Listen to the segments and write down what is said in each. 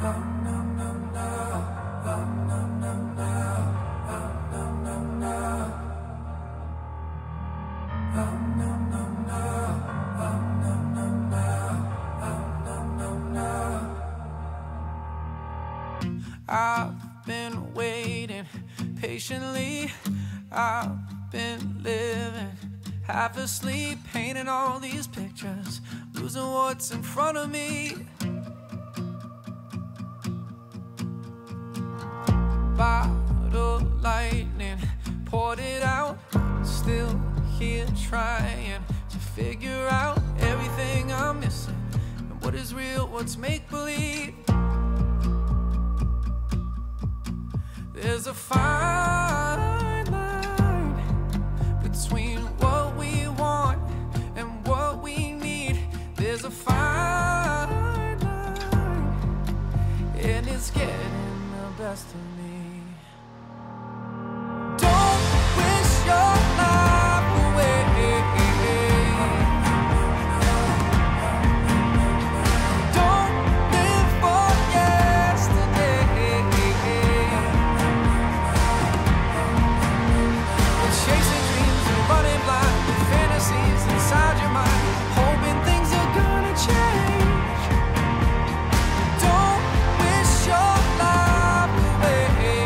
I've been waiting patiently. I've been living half asleep, painting all these pictures, losing what's in front of me. Bottle lightning poured it out, still here trying to figure out everything I'm missing and what is real, what's make-believe. There's a fine line between what we want and what we need. There's a fine line, and it's getting the best of me. Don't wish your life away. Inside your mind, hoping things are gonna change. Don't wish your life away.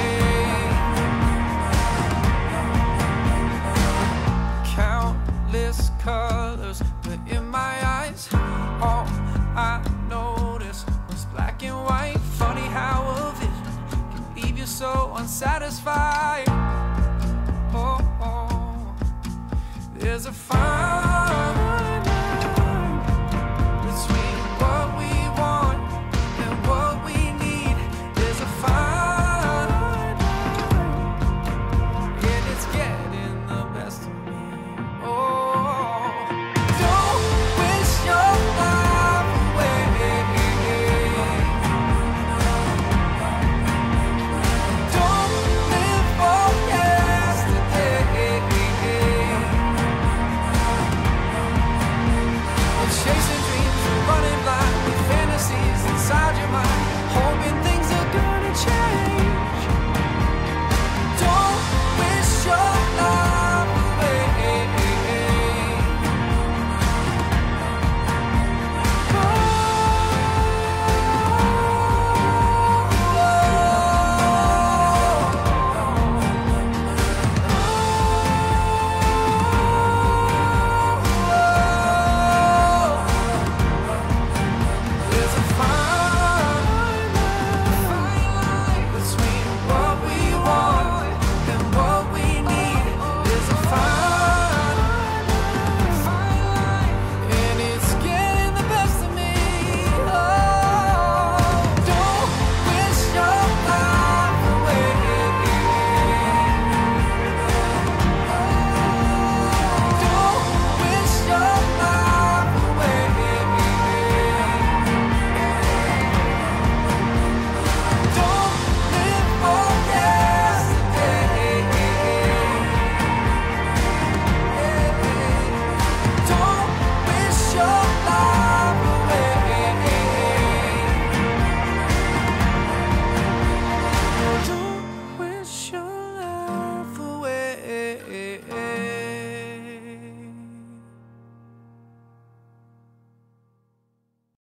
Countless colors were in my eyes. All I noticed was black and white. Funny how a vision can leave you so unsatisfied. Oh, oh. There's a fire.